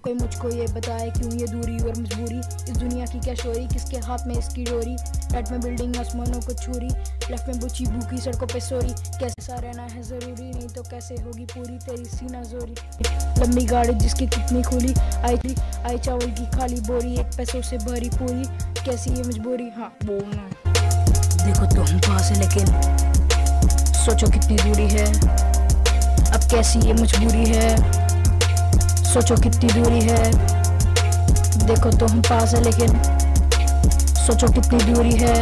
कोई मुझको ये बताए क्यों ये दूरी और मजबूरी, इस दुनिया की क्या शोरी, किसके हाथ में इसकी डोरी। राइट में बिल्डिंग आसमानों को छूरी, लेफ्ट में बुची भूखी सड़कों पे सोरी। कैसा रहना है जरूरी, नहीं तो कैसे होगी पूरी तेरी सीना जोरी। लंबी गाड़ी जिसकी कितनी खुली, आई चावल की खाली बोरी, एक पैसों से भरी पूरी, कैसी ये मजबूरी। हाँ बोलना। देखो तो हम पास है लेकिन सोचो कितनी दूरी है, अब कैसी ये मजबूरी है, सोचो कितनी दूरी है। देखो तो हम पास है लेकिन सोचो कितनी दूरी है,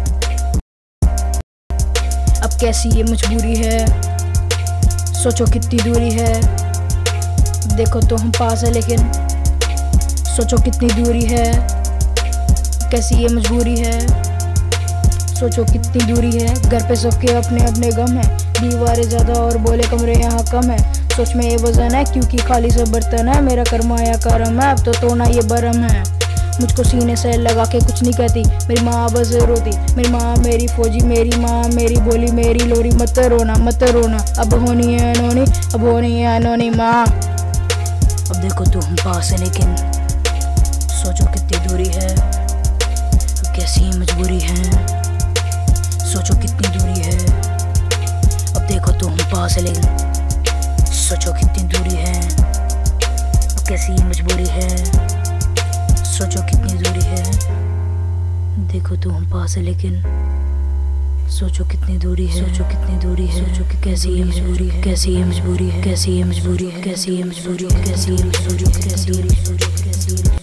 अब कैसी ये मजबूरी है, सोचो कितनी दूरी है। देखो तो हम पास है लेकिन सोचो कितनी दूरी है, कैसी ये मजबूरी है, सोचो कितनी दूरी है। घर पे सबके अपने अपने गम है, दीवारें ज्यादा और बोले कमरे यहाँ कम है। सोच में ये वजन है क्योंकि खाली से बर्तन है, मेरा कर्मा या करम है, अब तो तोड़ना ये बरम है। मुझको सीने से लगा के कुछ नहीं कहती, मेरी माँ बस रोती, मेरी माँ मेरी फौजी, मेरी माँ मेरी बोली, मेरी लोरी मत रोना मत रोना, अब होनी है अनोनी, अब होनी है अनोनी माँ। अब देखो तो हम पास है लेकिन सोचो कितनी दूरी है, अब कैसी मजबूरी है, सोचो कितनी दूरी है। अब देखो तो हम पास है लेकिन सोचो कितनी दूरी है, अब कैसी मजबूरी है, सोचो कितनी दूरी है। देखो तो हम पास है लेकिन सोचो कितनी दूरी है, सोचो कितनी दूरी है, सोचो कि कैसी ये मजबूरी है, कैसी ये मजबूरी है, कैसी ये मजबूरी है, कैसी ये मजबूरी है, कैसी ये मजबूरी है, कैसी ये मजबूरी है।